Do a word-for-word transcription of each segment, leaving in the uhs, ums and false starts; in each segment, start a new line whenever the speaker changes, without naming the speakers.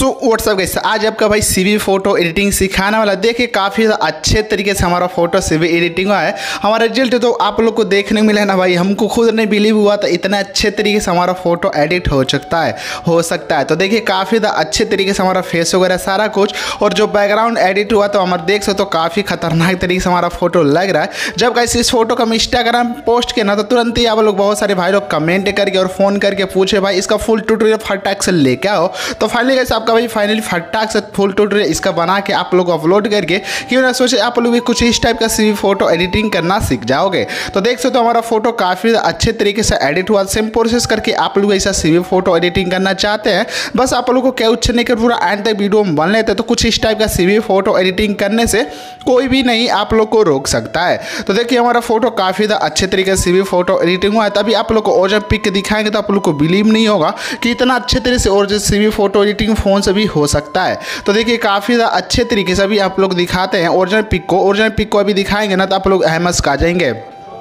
So what's up guys, आज आपका भाई सीवी फोटो एडिटिंग सिखाने वाला। देखिए काफ़ी अच्छे तरीके से हमारा फोटो सीवी एडिटिंग हुआ है। हमारा रिजल्ट तो आप लोग को देखने को मिला है ना भाई, हमको खुद नहीं बिलीव हुआ था इतना अच्छे तरीके से हमारा फोटो एडिट हो सकता है हो सकता है तो देखिए काफ़ी अच्छे तरीके से हमारा फेस वगैरह सारा कुछ, और जो बैकग्राउंड एडिट हुआ तो हमारे देख सकते हो काफ़ी खतरनाक तरीके से हमारा फोटो लग रहा है। जब गाइस इस फोटो का हम इंस्टाग्राम पोस्ट किया ना तो तुरंत ही आप लोग बहुत सारे भाई लोग कमेंट करके और फ़ोन करके पूछे भाई इसका फुल ट्यूटोरियल फटाक से लेके आओ। तो फाइनली गाइस आपका भाई फाइनली फटाक से फुल ट्यूटोरियल इसका बना के आप लोग अपलोड करके क्यों ना सोचे आप लोग भी कुछ इस टाइप का सीवी फोटो एडिटिंग करना सीख जाओगे। तो देख सकते हो हमारा फोटो काफ़ी अच्छे तरीके से एडिट हुआ। सेम प्रोसेस करके आप लोग ऐसा सीवी फोटो एडिटिंग करना चाहते हैं, बस आप लोग को क्या कुछ नहीं कर पूरा एंड तक वीडियो में बन लेते हैं तो कुछ इस टाइप का सीवी फोटो एडिटिंग करने से कोई भी नहीं आप लोग को रोक सकता है। तो देखिए हमारा फोटो काफ़ी अच्छे तरीके से सीवी फोटो एडिटिंग हुआ है। तभी आप लोग को और जब पिक दिखाएंगे तो आप लोग को बिलीव नहीं होगा कि इतना अच्छे तरीके से और जो सीवी फोटो एडिटिंग फ़ोन से भी हो सकता है। तो देखिए काफ़ी अच्छे तरीके से अभी आप लोग दिखाते हैं ओरिजिनल पिक को। ओरिजिनल पिक को अभी दिखाएंगे ना तो आप लोग अहमद आ जाएंगे।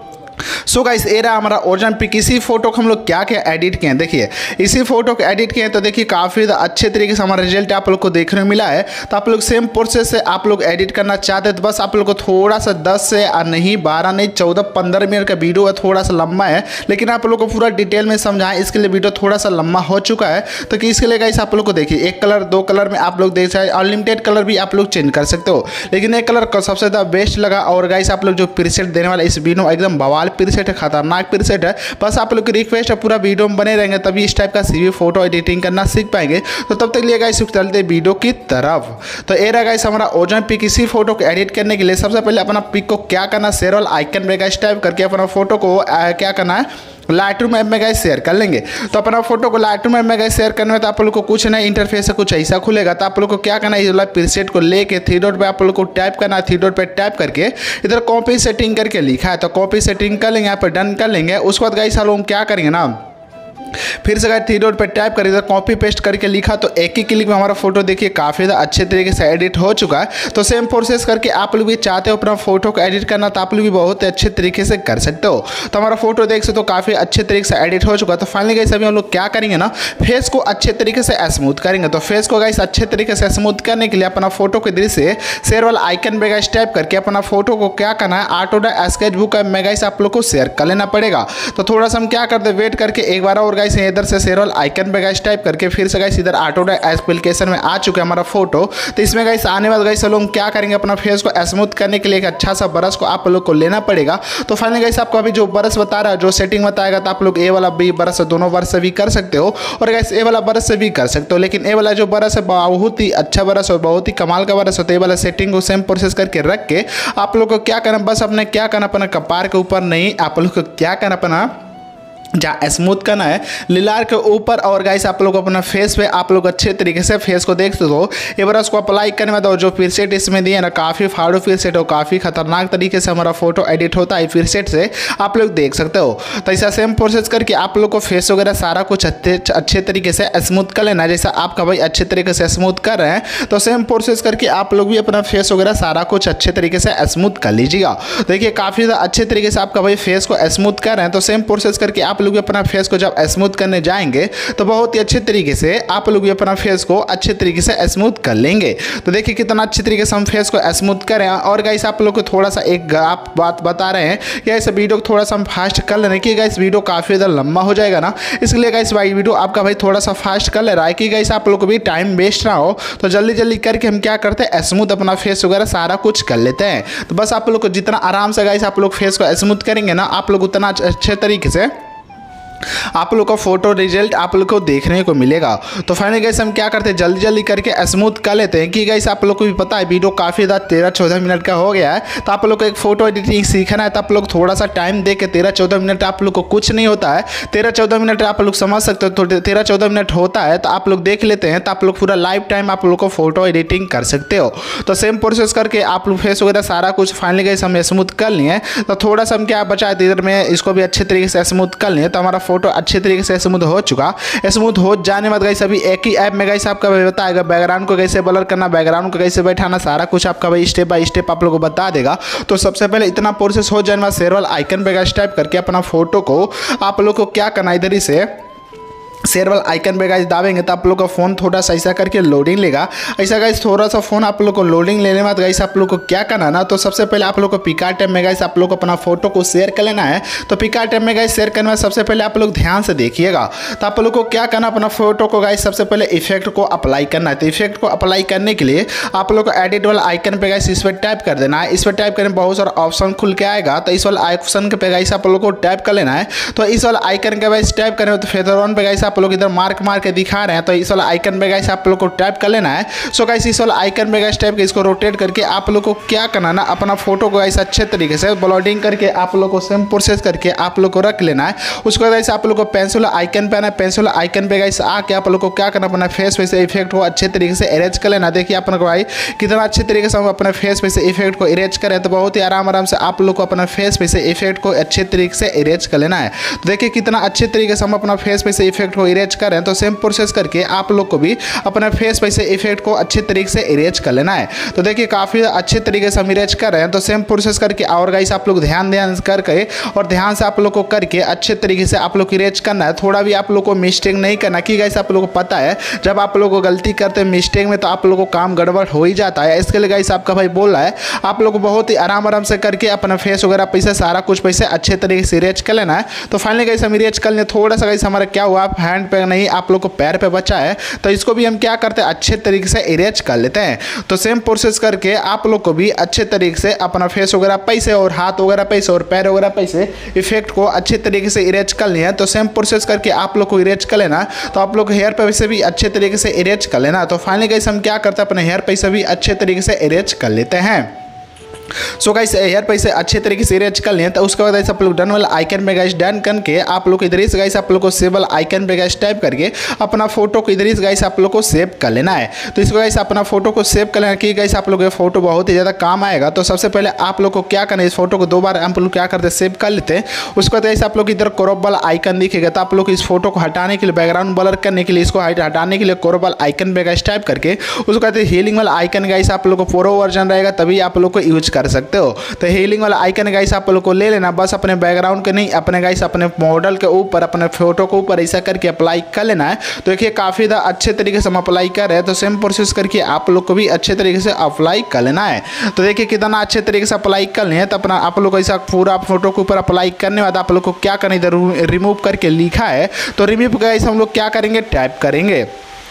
सो गाइस ये रहा हमारा ओरिजिनल पिक। इसी फोटो को हम लोग क्या क्या एडिट किए हैं, देखिए इसी फोटो को एडिट किए हैं तो देखिए काफ़ी अच्छे तरीके से हमारा रिजल्ट आप लोग को देखने को मिला है। तो आप लोग सेम प्रोसेस से आप लोग एडिट करना चाहते हैं तो बस आप लोग को थोड़ा सा दस से नहीं बारह नहीं चौदह पंद्रह मिनट का वीडियो है, थोड़ा सा लंबा है लेकिन आप लोग को पूरा डिटेल में समझाएं इसके लिए वीडियो थोड़ा सा लंबा हो चुका है। तो कि इसके लिए गाइस आप लोग को देखिए एक कलर दो कलर में आप लोग देख सकते हैं, अनलिमिटेड कलर भी आप लोग चेंज कर सकते हो लेकिन एक कलर सबसे ज़्यादा बेस्ट लगा। और गाइस आप लोग जो प्रीसेट देने वाला इस वीडियो एकदम बवाल प्रीसेट है, खतरनाक प्रीसेट है। बस आप लोग की रिक्वेस्ट है पूरा वीडियो में बने रहेंगे तभी इस टाइप का सीवी फोटो एडिटिंग करना सीख पाएंगे। तो तब तक लिए गाइस चलते वीडियो की तरफ। तो ये रहा गाइस हमारा ओरिजिनल पिक। इसी फोटो को एडिट करने के लिए सबसे पहले अपना पिक को क्या करना, शेयर वाला आइकन में गाइस टाइप करके अपना फोटो को आ, क्या करना है लाइटरूम ऐप में गाइस शेयर कर लेंगे। तो अपना फोटो को लाइटरूम ऐप में गाइस शेयर करने में तो आप लोग को कुछ नहीं इंटरफेस से कुछ ऐसा खुलेगा। तो आप लोग को क्या करना है, इस वाला प्रीसेट को लेके थ्री डॉट पे आप लोग को टाइप करना है। थ्री डॉट पे टाइप करके इधर कॉपी सेटिंग करके लिखा है तो कॉपी सेटिंग कर लेंगे, यहाँ पर डन कर लेंगे। उसके बाद गाइस हम लोग क्या करेंगे ना, फिर से गाइस थ्री डॉट पे टाइप कर इधर कॉपी पेस्ट करके लिखा तो एक ही क्लिक में हमारा फोटो देखिए काफ़ी अच्छे तरीके से एडिट हो चुका है। तो सेम प्रोसेस करके आप लोग भी चाहते हो अपना फोटो को एडिट करना तो आप लोग भी बहुत अच्छे तरीके से कर सकते हो। तो हमारा फोटो देख सकते हो काफ़ी अच्छे तरीके से एडिट हो चुका है। तो फाइनली गाइस अभी हम लोग क्या करेंगे ना, फेस को अच्छे तरीके से स्मूथ करेंगे। तो फेस को गाइस अच्छे तरीके से स्मूथ करने के लिए अपना फोटो के दृश्य शेयर वाला आइकन पे गाइस टाइप करके अपना फोटो को क्या करना है, ऑटोडेस्क स्केच बुक में गाइस आप लोग को शेयर कर लेना पड़ेगा। तो थोड़ा सा हम क्या करते हैं वेट करके एक बार और गाइस इधर से शेयर वाला आइकन पे गाइस टाइप करके फिर से गाइस इधर ऑटोडेस्क एप्लीकेशन में आ चुका है हमारा फोटो। तो इसमें गाइस आने वाले गाइस लोग क्या करेंगे, अपना फेस को स्मूथ करने के लिए एक अच्छा सा ब्रश को आप लोग को लेना पड़ेगा। तो फाइनली गाइस आपको अभी जो ब्रश बता रहा है जो सेटिंग बताएगा तो आप लोग ए वाला भी ब्रश से दोनों ब्रश से भी कर सकते हो और गाइस ए वाला ब्रश से भी कर सकते हो। लेकिन ए वाला जो ब्रश है बहुत ही अच्छा ब्रश और बहुत ही कमाल का ब्रश होता है। ए वाला सेटिंग को सेम प्रोसेस करके रख के आप लोग को क्या करना, बस अपने क्या करना अपना कपार के ऊपर नहीं, आप लोग को क्या करना अपना जहाँ स्मूथ करना है लिलार के ऊपर। और गाइस आप लोग अपना फेस पे आप लोग अच्छे तरीके से फेस को देख सकते हो। ये ब्रश को अप्लाई करने में तो जो प्रीसेट इसमें दिए ना काफ़ी फाड़ू प्रीसेट हो, काफ़ी खतरनाक तरीके से हमारा फोटो एडिट होता है प्रीसेट से आप लोग देख सकते हो। तो ऐसा सेम प्रोसेस करके आप लोग को फेस वगैरह सारा कुछ अच्छे अच्छे तरीके से स्मूथ कर लेना है। जैसा आपका भाई अच्छे तरीके से स्मूथ कर रहे हैं तो सेम प्रोसेस करके आप लोग भी अपना फेस वगैरह सारा कुछ अच्छे तरीके से स्मूथ कर लीजिएगा। देखिए काफ़ी अच्छे तरीके से आपका भाई फेस को स्मूथ कर रहे हैं। तो सेम प्रोसेस करके आप लोग भी अपना फेस को जब स्मूथ करने जाएंगे तो बहुत ही अच्छे तरीके से आप लोग भी अपना फेस को अच्छे तरीके से स्मूथ कर लेंगे। तो देखिए कितना अच्छे तरीके से हम फेस को स्मूथ करें। और गाइस आप लोग को थोड़ा सा एक आप बात बता रहे हैं कि ऐसा वीडियो को थोड़ा सा हम फास्ट कर लेना कि गाइस वीडियो काफ़ी ज़्यादा लंबा हो जाएगा ना, इसलिए गाइस भाई वीडियो आपका भाई थोड़ा सा फास्ट कर ले रहा है कि गाइस आप लोग को भी टाइम वेस्ट ना हो। तो जल्दी जल्दी करके हम क्या करते हैं स्मूथ अपना फेस वगैरह सारा कुछ कर लेते हैं। तो बस आप लोग को जितना आराम से गाइस आप लोग फेस को स्मूथ करेंगे ना आप लोग उतना अच्छे तरीके से आप लोग का फोटो रिजल्ट आप लोग को देखने को मिलेगा। तो फाइनली गाइस हम क्या करते हैं जल्दी जल्दी करके स्मूथ कर लेते हैं कि गाइस आप लोग को भी पता है वीडियो काफ़ी ज़्यादा तेरह चौदह मिनट का हो गया है। तो आप लोग को एक फोटो एडिटिंग सीखना है तो आप लोग थोड़ा सा टाइम दे के तेरह चौदह मिनट आप लोग को कुछ नहीं होता है, तेरह चौदह मिनट आप लोग समझ सकते हो। तो तेरह चौदह मिनट होता है तो आप लोग देख लेते हैं तो आप लोग पूरा लाइफ टाइम आप लोग को फोटो एडिटिंग कर सकते हो। तो सेम प्रोसेस करके आप लोग फेस वगैरह सारा कुछ फाइनली गाइस हम स्मूथ कर लिए। तो थोड़ा सा हम क्या बचा है इधर में इसको भी अच्छे तरीके से स्मूथ कर लिए। तो हमारा फोटो अच्छे तरीके से स्मूथ हो चुका। स्मूथ हो जाने बाद गाइस अभी एक ही ऐप में गाइस आपका बताएगा बैकग्राउंड को कैसे ब्लर करना, बैकग्राउंड को कैसे बैठाना, सारा कुछ आपका भाई स्टेप बाय स्टेप आप लोगों को बता देगा। तो सबसे पहले इतना प्रोसेस हो जाने बाद शेयर वाला आइकन पे गाइस टाइप करके अपना फोटो को आप लोग को क्या करना इधर ही से शेयर वाला आइकन पे गाइस दाबेंगे तो आप लोग का फोन थोड़ा सा ऐसा करके लोडिंग लेगा। ऐसा गाइस थोड़ा सा फोन आप लोग को लोडिंग लेने के बाद गाइस आप लोग को क्या करना ना, तो सबसे पहले आप लोग को पिकार टैब में गाइस आप लोग को अपना फोटो को शेयर कर लेना है। तो पिकार टैब में गाइस शेयर करने में सबसे पहले आप लोग ध्यान से देखिएगा। तो आप लोग को क्या करना, अपना फोटो को गाइस सबसे पहले इफेक्ट को अप्लाई करना है। तो इफेक्ट को अप्लाई करने के लिए आप लोग को एडिट वाला आइकन पे गाइस इस पर टैप कर देना है। इस पर टैप करने में बहुत सारा ऑप्शन खुल के आएगा। तो इस वाला ऑप्शन पे गाइस आप लोग को टैप कर लेना है। तो इस वाला आइकन के गाइस टैप करें तो फेदर ऑन पे गाइस आप लोग इधर मार्क मार के दिखा रहे हैं। तो इस वाला आइकन पे गाइस आप लोग को टैप कर लेना है। सो गाइस इस वाला आइकन पे गाइस टैप के इसको रोटेट करके आप लोग को क्या करना ना, अपना फोटो को गाइस अच्छे तरीके से ब्लडिंग करके आप लोग को सेम प्रोसेस करके आप लोग को रख लेना है। उसके बाद गाइस आप लोग को पेंसिल आइकन पे आना है। पेंसिल आइकन पे गाइस आके आप लोग को क्या करना, अपना फेस पे से इफेक्ट को अच्छे तरीके से इरेज कर लेना। देखिए अपन को भाई कितना अच्छे तरीके से हम अपने फेस पे से इफेक्ट को इरेज करें। तो बहुत ही आराम आराम से आप लोग को अपना फेस पे से इफेक्ट को अच्छे तरीके से इरेज कर लेना है। तो देखिए कितना अच्छे तरीके से हम अपना फेस पे से इफेक्ट को इरेज करें। तो सेम प्रोसेस करके आप लोग को भी अपने फेस पे से इफेक्ट को अच्छे तरीके से इरेज कर लेना है। तो देखिए काफ़ी अच्छे तरीके से हम इरेज कर रहे हैं। तो सेम प्रोसेस करके और गाइस आप लोग ध्यान ध्यान करके और ध्यान से आप लोग को करके अच्छे तरीके से आप लोग को इरेज करना है। थोड़ा भी आप लोग को मिस्टेक नहीं करना कि गाइस आप लोग को पता है जब आप लोग को गलती करते हैं मिस्टेक में तो आप लोग को काम गड़बड़ हो ही जाता है। इसके लिए गाइस आपका भाई बोल रहा है आप लोग को बहुत ही आराम आराम से करके अपना फेस वगैरह पैसे सारा कुछ पैसे अच्छे तरीके से इरेज कर लेना है। तो फाइनली गाइस हम इरेज कर लें। थोड़ा सा गाइस हमारा क्या हुआ, हैंड पे नहीं आप लोग को पैर पे बचा है। तो इसको भी हम क्या करते हैं, अच्छे तरीके से इरेज कर लेते हैं। तो सेम प्रोसेस करके आप लोग को भी अच्छे तरीके से अपना फेस वगैरह पैसे और हाथ वगैरह पैसे और पैर वगैरह पैसे इफेक्ट को अच्छे तरीके से इरेज कर लिया है। तो सेम प्रोसेस करके आप लोग को इरेज कर लेना। तो आप लोग हेयर पे से भी अच्छे तरीके से इरेज कर लेना। तो फाइनली गाइस हम क्या करते हैं, अपने हेयर पे से भी अच्छे तरीके से इरेज कर लेते हैं। सो गाइस हेयर पे से अच्छे तरीके से इरेज कर लें। तो उसके बाद आप लोग डन वाला आइकन पे गाइस डन करके आप लोग इधर से गाइस आप लोग को सेव वाला आइकन पे गाइस टाइप करके अपना फोटो को इधर से गाइस आप लोग को सेव कर लेना है। तो इसको गाइस अपना फोटो को सेव कर लेना कि गाइस आप लोग ये फोटो बहुत ही ज़्यादा काम आएगा। तो सबसे पहले आप लोग को क्या करना है, इस फोटो को दो बार आप लोग क्या करते हैं सेव कर लेते हैं। उसके बाद गाइस आप लोग इधर क्रॉप वाला आइकन दिखेगा। तो आप लोग इस फोटो को हटाने के लिए बैकग्राउंड ब्लर करने के लिए इसको हटाने के लिए क्रॉप वाला आइकन पे गाइस टाइप करके उसको कहते हैं हीलिंग वाला आइकन गाइस आप लोग को प्रो वर्जन रहेगा तभी आप लोग को यूज कर सकते हो। तो हीलिंग वाला आइकन गाइस आप लोग को ले लेना, बस अपने बैकग्राउंड के नहीं अपने गाइस अपने मॉडल के ऊपर अपने फोटो के ऊपर ऐसा करके अप्लाई कर लेना है। तो देखिए काफ़ी अच्छे तरीके से हम अप्लाई कर रहे हैं। तो सेम प्रोसेस करके आप लोग को भी अच्छे तरीके से अप्लाई कर लेना है। तो देखिए कितना अच्छे तरीके से अप्लाई कर लें। तो अपना आप लोग ऐसा पूरा फोटो के ऊपर अप्लाई करने के बाद आप लोग को क्या करना, इधर रिमूव करके लिखा है तो रिमूव गाइस हम लोग क्या करेंगे, टाइप करेंगे।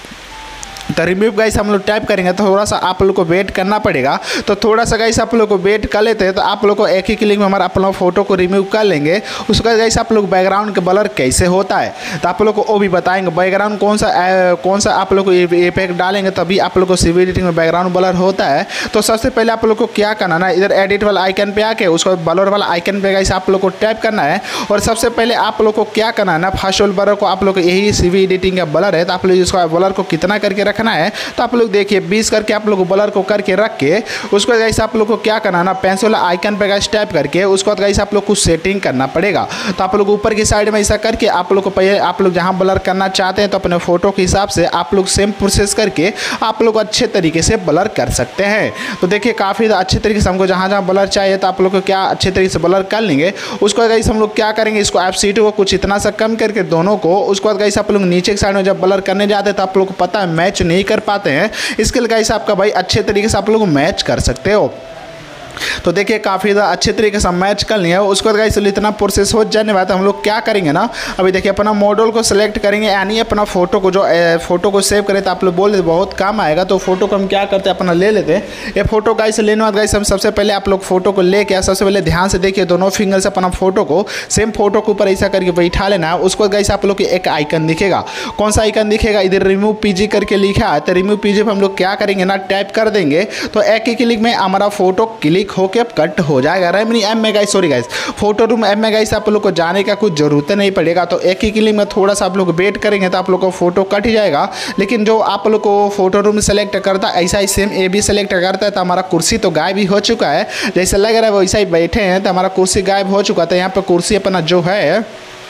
तो रिमूव गाइस हम लोग टाइप करेंगे तो थोड़ा सा आप लोग को वेट करना पड़ेगा। तो थोड़ा सा गाइस आप लोग को वेट कर लेते हैं। तो आप लोग को एक ही क्लिक में हमारा अपना फोटो को रिमूव कर लेंगे। उसका गाइस आप लोग बैकग्राउंड के ब्लर कैसे होता है तो आप लोग को वो भी बताएंगे। बैकग्राउंड कौन सा आ, कौन सा आप लोग को इफेक्ट डालेंगे तभी आप लोग को सीवी एडिटिंग में बैकग्राउंड ब्लर होता है। तो सबसे पहले आप लोग को क्या करना ना, इधर एडिट वाला आइकन पे आके उसको ब्लर वाला आइकन पे गाइस आप लोग को टैप करना है। और सबसे पहले आप लोग को क्या करना है ना, फर्स्ट वाला ब्लर को आप लोग को यही सीवी एडिटिंग का ब्लर है। तो आप लोग इसको ब्लर को कितना करके रखना है तो आप लोग देखिए बीस करके आप लोग ब्लर को करके रख के उसको गाइस आप लोग को क्या करना ना, पेंसिल आइकन पे गाइस टैप करके उसको गाइस आप लोग को सेटिंग करना पड़ेगा। तो आप लोग ऊपर की साइड में ऐसा करके आप लोग को पहले आप लोग जहां ब्लर करना चाहते हैं तो अपने फोटो के हिसाब से आप लोग सेम प्रोसेस करके आप लोग अच्छे तरीके से ब्लर कर सकते हैं। तो देखिए काफ़ी अच्छे तरीके से हमको जहाँ जहाँ ब्लर चाहिए तो आप लोग को क्या अच्छे तरीके से ब्लर कर लेंगे। उसको गाइस हम लोग क्या करेंगे, इसको एफ सी टू को कुछ इतना सा कम करके दोनों को उसके बाद गाइस आप लोग नीचे की साइड में जब ब्लर करने जाते हैं तो आप लोग को पता है मैच नहीं कर पाते हैं। इसके लिए गाइस आपका भाई अच्छे तरीके से आप लोग मैच कर सकते हो। तो देखिए काफ़ी अच्छे तरीके से मैच कर लिया। उसके बाद गाइस इतना प्रोसेस हो जाने बाद हम लोग क्या करेंगे ना, अभी देखिए अपना मॉडल को सिलेक्ट करेंगे यानी अपना फोटो को जो फोटो को सेव करें। तो आप लोग बोल देते बहुत काम आएगा। तो फोटो को हम क्या करते हैं अपना ले लेते हैं। ये फोटो गाइस लेने बाद गाइस हम सबसे पहले आप लोग फोटो को लेके सबसे पहले ध्यान से देखिए दोनों फिंगर से अपना फोटो को सेम फोटो के ऊपर ऐसा करके बैठा लेना है। उसको गाइस आप लोग को एक आइकन दिखेगा। कौन सा आइकन दिखेगा, इधर रिमूव पीजी करके लिखा है। तो रिमूव पीजी पर हम लोग क्या करेंगे ना, टाइप कर देंगे। तो एक ही क्लिक में हमारा फोटो क्लिक होकर कट हो जाएगा। रेमनी एम में guys sorry guys Photoroom M में गाइस आप लोग को जाने का कुछ जरूरत नहीं पड़ेगा। तो एक ही क्लिक में थोड़ा सा आप लोग वेट करेंगे तो आप लोग को फोटो कट ही जाएगा। लेकिन जो आप लोग को फोटो रूम सेलेक्ट करता है ऐसा ही सेम ए भी सेलेक्ट करता है। तो हमारा कुर्सी तो गायब ही हो चुका है, जैसे लग रहा है वैसा ही बैठे हैं। तो हमारा कुर्सी गायब हो चुका था। यहाँ पर कुर्सी अपना जो है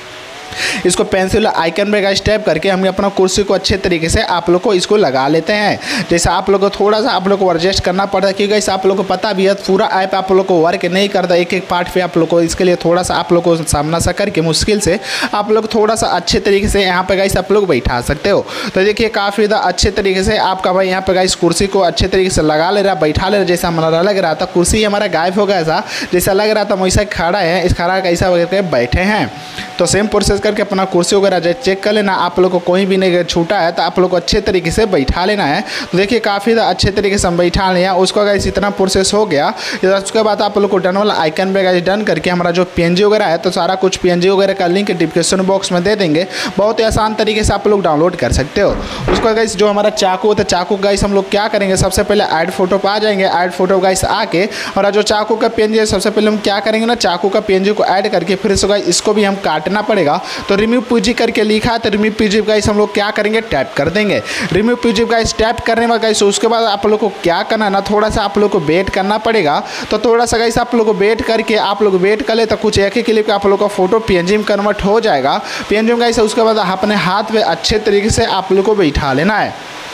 इसको पेंसिल आइकन पे गाइस टैप करके हम अपना कुर्सी को अच्छे तरीके से आप लोग को इसको लगा लेते हैं। जैसे आप लोग को थोड़ा सा आप लोग को एडजस्ट करना पड़ता है, क्योंकि गाइस आप लोग को पता भी है पूरा ऐप आप लोग को वर्क नहीं करता, एक एक पार्ट पे आप लोग को, इसके लिए थोड़ा सा आप लोग को सामना सा करके मुश्किल से आप लोग थोड़ा सा अच्छे तरीके से यहाँ पे गाइस आप लोग बैठा सकते हो। तो देखिए काफ़ी ज़्यादा अच्छे तरीके से आपका भाई यहाँ पे गाइस कुर्सी को अच्छे तरीके से लगा ले रहा, बैठा ले रहा। जैसा हमारा लग रहा था कुर्सी हमारा गायब हो गया था, जैसा लग रहा था वैसा खड़ा है, इस खड़ा कैसा करके बैठे हैं। तो सेम प्रोसेस करके अपना कुर्सी वगैरह चेक कर लेना। आप लोग को कोई भी नहीं छूटा है तो आप लोग को अच्छे तरीके से बैठा लेना है। तो देखिए काफ़ी अच्छे तरीके से हम बैठा लिया, उसको गाइस इतना प्रोसेस हो गया। उसके बाद आप लोग को डन वाला आइकन पे गाइस डन करके हमारा जो पीएनजी वगैरह है, तो सारा कुछ पीएनजी वगैरह का लिंक डिस्क्रिप्शन बॉक्स में दे देंगे, बहुत ही आसान तरीके से आप लोग डाउनलोड कर सकते हो। उसका गाइस जो हमारा चाकू होता है, चाकू गाइस हम लोग क्या करेंगे, सबसे पहले ऐड फोटो पर आ जाएंगे। ऐड फोटो गाइस आके हमारा जो चाकू का पीएनजी है, सबसे पहले हम क्या करेंगे ना, चाकू का पीएनजी को ऐड करके फिर से गाइस इसको भी हम काटना पड़ेगा। तो रिमूव पीजी करके लिखा है, तो रिमूव पीजी गाइस हम लोग क्या करेंगे, टैप कर देंगे। रिमूव पीजी गाइस टैप करने में गाइस उसके बाद आप लोग को क्या करना है ना, थोड़ा सा आप लोग को वेट करना पड़ेगा। तो थोड़ा सा गाइस आप लोग को वेट करके आप लोग वेट कर ले, तो कुछ एक ही क्लिप का आप लोग का फोटो पीएनजी में कन्वर्ट हो जाएगा। पीएनजी में गाइस उसके बाद अपने हाथ में अच्छे तरीके से आप लोग को बैठा लेना है।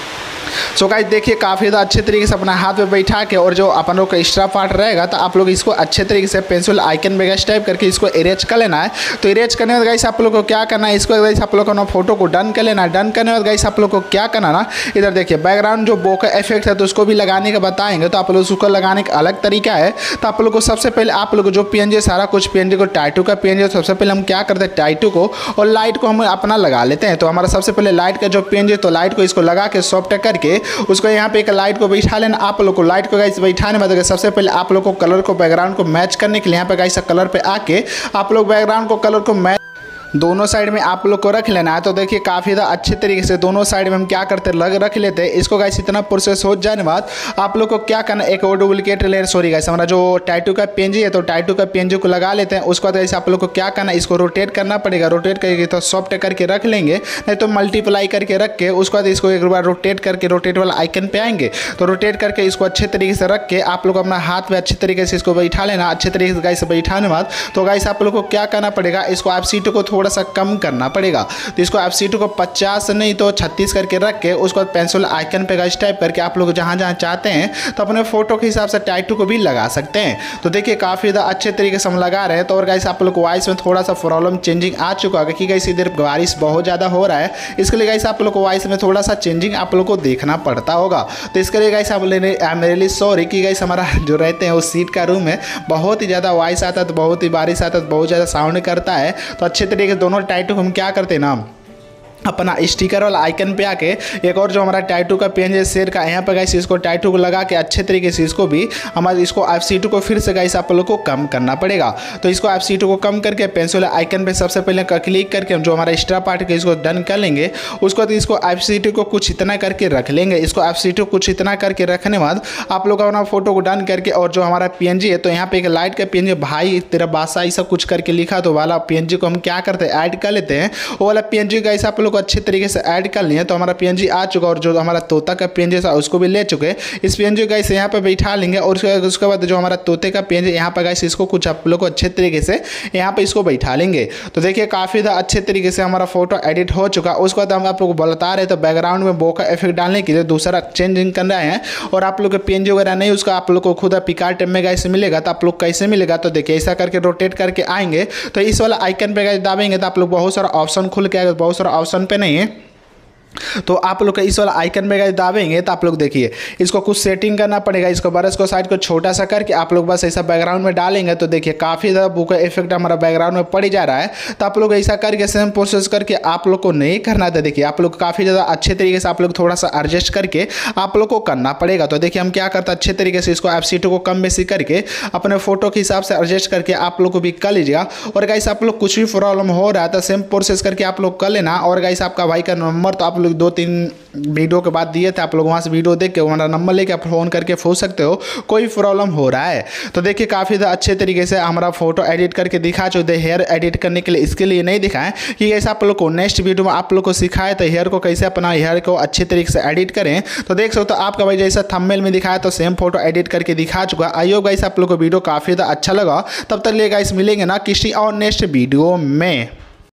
सो गाइस देखिए काफ़ी ज़्यादा अच्छे तरीके से अपना हाथ पे बैठा के, और जो अपन लोग का एक्स्ट्रा पार्ट रहेगा तो आप लोग इसको अच्छे तरीके से पेंसिल आइकन पे गाइस टाइप करके इसको इरेज कर लेना है। तो इरेज करने के बाद गाइस आप लोग को क्या करना है, इसको गाइस आप लोग को ना फोटो को डन कर लेना है। डन करने के बाद गाइस आप लोग को क्या करना ना, इधर देखिए बैकग्राउंड जो बोका इफेक्ट है तो उसको भी लगाने का बताएंगे। तो आप लोग उसको लगाने का अलग तरीका है। तो आप लोग को सबसे पहले आप लोग जो पीएनजी सारा कुछ पीएनजी को टाइटू का पीएनजी, सबसे पहले हम क्या करते हैं टाइटू को और लाइट को हम अपना लगा लेते हैं। तो हमारा सबसे पहले लाइट का जो पीएनजी, तो लाइट को इसको लगा के सॉफ्ट करके उसको यहाँ पे एक लाइट को बैठा लेना। आप लोग को लाइट को गाइस बैठाने में सबसे पहले आप लोग को कलर को बैकग्राउंड को मैच करने के लिए यहाँ पे गाइस कलर पे आके आप लोग बैकग्राउंड को कलर को मैच दोनों साइड में आप लोग को रख लेना है। तो देखिए काफ़ी ज़्यादा अच्छे तरीके से दोनों साइड में हम क्या करते हैं, लग रख लेते हैं इसको गाइस। इतना प्रोसेस हो जाने बाद आप लोग को क्या करना है, एक और डुप्लीकेट लेयर, सॉरी गाइस हमारा जो टाइटू का पीएनजी है, तो टाइटू का पीएनजी को लगा लेते हैं। उसके बाद आप लोग को क्या करना है, इसको रोटेट करना पड़ेगा। रोटेट करके तो सॉफ्ट करके रख लेंगे, नहीं तो मल्टीप्लाई करके रख के उसके बाद इसको एक बार रोटेट करके रोटेट वाला आइकन पे आएंगे। तो रोटेट करके इसको अच्छे तरीके से रख के आप लोग अपना हाथ में अच्छे तरीके से इसको बैठा लेना। अच्छे तरीके से गाइस बैठाने बाद तो गाइस आप लोग को क्या करना पड़ेगा, इसको आप सीट को थोड़ा सा कम करना पड़ेगा। तो इसको आप सीट को पचास नहीं तो छत्तीस करके रख के उसको पेंसिल आइकन पे गाइस टाइप करके आप लोग जहां जहां चाहते हैं तो अपने फोटो के हिसाब से टाइटू को भी लगा सकते हैं। तो देखिए काफ़ी ज़्यादा अच्छे तरीके से हम लगा रहे हैं। तो और गाइस आप लोग को वॉइस में थोड़ा सा प्रॉब्लम चेंजिंग आ चुका है, कि गाइस इधर बारिश बहुत ज़्यादा हो रहा है, इसके लिए गाइस आप लोग को वॉइस में थोड़ा सा चेंजिंग आप लोग को देखना पड़ता होगा। तो इसके लिए गाइस आप मेरे लिए सॉरी कि गाइस हमारा जो रहते हैं वो सीट का रूम है, बहुत ही ज़्यादा वॉइस आता है, तो बहुत ही बारिश आता है, तो बहुत ज़्यादा साउंड करता है। तो अच्छे तरीके से दोनों टाइटू हम क्या करते हैं ना, अपना स्टिकर वाला आइकन पे आके एक और जो हमारा टाइटू का पेन है शेर का, यहाँ पे गाइस इसको टाइटू को लगा के अच्छे तरीके से इसको भी हमारे इसको एफ सी टू को फिर से गाइस आप लोग को कम करना पड़ेगा। तो इसको एफ सी टू को कम करके पेंसिल आइकन पे सबसे पहले क्लिक करके हम जो हमारा एक्स्ट्रा पार्ट है इसको डन कर लेंगे। उसके बाद इसको एफ सी टू को कुछ इतना करके रख लेंगे। इसको एफ सी टू कुछ इतना करके रखने बाद आप लोग अपना फोटो को डन करके, और जो हमारा पी एन जी है तो यहाँ पे एक लाइट का पी एन जी भाई तेरा बादशाह ये सब कुछ करके लिखा, तो वाला पी एन जी को हम क्या करते हैं ऐड कर लेते हैं। वो वाला पी एन जी गाइस आप लोग को अच्छे तरीके से ऐड कर लिए। तो हमारा पीएनजी आ चुका, और जो हमारा तोता का पीएनजी था उसको भी ले चुके। इस पीएनजी गाइस यहाँ पे बैठा लेंगे, और उसके बाद जो हमारा तोते का पीएनजी यहाँ पे गाइस इसको कुछ आप लोग को अच्छे तरीके से यहाँ पे इसको बैठा लेंगे। तो देखिए काफ़ी अच्छे तरीके से हमारा फोटो एडिट हो चुका। उसके बाद हम आप लोग को बता रहे तो बैकग्राउंड में बोका इफेक्ट डालने के लिए दूसरा चेंजिंग कर रहे हैं, और आप लोग के पीएनजी वगैरह नहीं उसका आप लोग को खुद पिकार टेप में गाइस मिलेगा। तो आप लोग कैसे मिलेगा, तो देखिए ऐसा करके रोटेट करके आएंगे, तो इस वाला आइकन पे गाइस दाबेंगे तो आप लोग बहुत सारा ऑप्शन खुल के आएगा। बहुत सारा ऑप्शन पे नहीं है, तो आप लोग का इस वाला आइकन पे गाइस दाबेंगे तो आप लोग देखिए इसको कुछ सेटिंग करना पड़ेगा। इसको ब्रश को साइड को छोटा सा करके आप लोग बस ऐसा बैकग्राउंड में डालेंगे, तो देखिए काफ़ी ज़्यादा बुक इफेक्ट हमारा बैकग्राउंड में पड़ जा रहा है। तो आप लोग ऐसा करके सेम प्रोसेस करके आप लोग को नहीं करना था। देखिए आप लोग काफ़ी ज़्यादा अच्छे तरीके से आप लोग थोड़ा सा एडजस्ट करके आप लोग को करना पड़ेगा। तो देखिए हम क्या करते हैं, अच्छे तरीके से इसको एफ सी टू को कम बेसी करके अपने फोटो के हिसाब से एडजस्ट करके आप लोग को भी कर लीजिएगा। और गाइस आप लोग कुछ भी प्रॉब्लम हो रहा है तो सेम प्रोसेस करके आप लोग कर लेना। और गाइस आपका भाई का नंबर तो आप लोग दो तीन वीडियो के बाद दिए थे, आप लोग वहाँ से वीडियो देख के हमारा नंबर लेके आप फ़ोन करके पूछ सकते हो कोई प्रॉब्लम हो रहा है। तो देखिए काफ़ी अच्छे तरीके से हमारा फोटो एडिट करके दिखा चुके। हेयर एडिट करने के लिए इसके लिए नहीं दिखाएं कि ऐसा आप लोग को नेक्स्ट वीडियो में आप लोग को सिखाए तो हेयर को कैसे अपना हेयर को अच्छे तरीके से एडिट करें। तो देख सकते हो आपका भाई जैसा थंबनेल में दिखाया तो सेम फोटो एडिट करके दिखा चुका। आई होप गाइस आप लोग को वीडियो काफ़ी अच्छा लगा। तब तक ले गाइस मिलेंगे ना किसी और नेक्स्ट वीडियो में।